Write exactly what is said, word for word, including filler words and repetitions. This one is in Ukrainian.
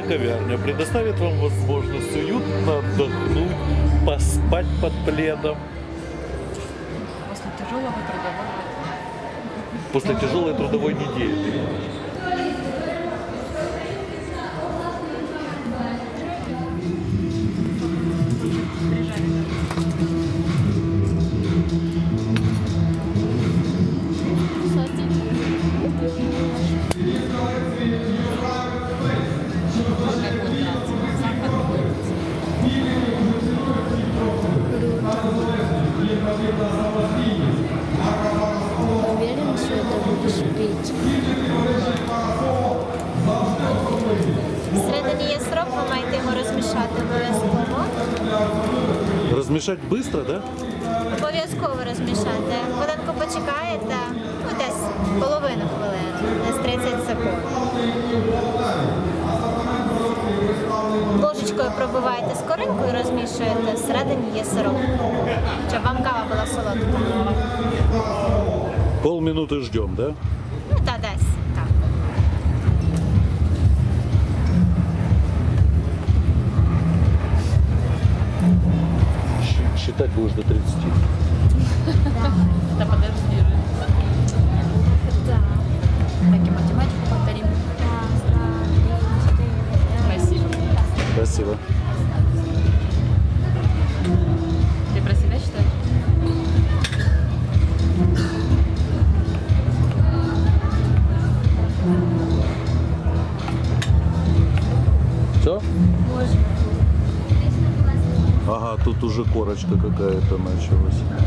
ковярня предоставит вам возможность уютно отдохнуть, поспать под пледом. После тяжелого трудового. После тяжелой трудовой недели. Уверен, что это будешь пить. Всередині є сироп, ви маєте його розмішати обов'язково. Размешать быстро, да? Обов'язково розмішати. Хвилинку почекаєте, ну десь половину хвилини, десь тридцять секунд. Ложечкою пробиваєте скоринку і розмішуєте. Всередині є сироп, щоб вам кава була солодка. Полминуты ждем, да? Ну та десь, так. Щ- Считать будешь до тридцати. Да подожди же. Да. Так и математику повторим. Раз, два, три, четыре. Спасибо. Спасибо. Ты про себя считаешь? Все? Можно. Ага, тут уже корочка какая-то началась.